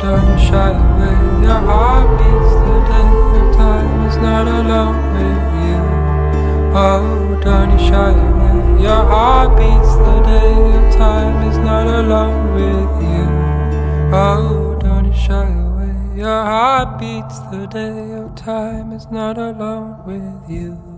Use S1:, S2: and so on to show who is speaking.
S1: don't you shy away. Your heart beats the day your time is not alone with you. Oh, don't you shy away. Your heart beats the day your time is not alone with you. Oh, don't you shy away. Your heart beats the day your time is not alone with you.